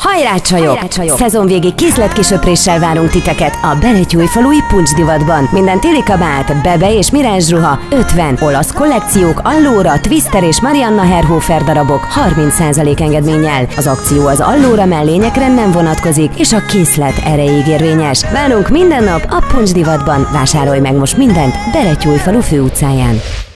Hajrá csajok! Szezonvégi készletkisöpréssel várunk titeket a Beretyújfalui Puncsdivatban. Minden téli kabát, bebe és mirázs ruha 50, olasz kollekciók, Allóra, Twister és Marianna Herhofer darabok 30% engedménnyel. Az akció az Allóra mellényekre nem vonatkozik, és a készlet erejéig érvényes. Várunk minden nap a Puncsdivatban. Vásárolj meg most mindent Beretyújfalu főutcáján.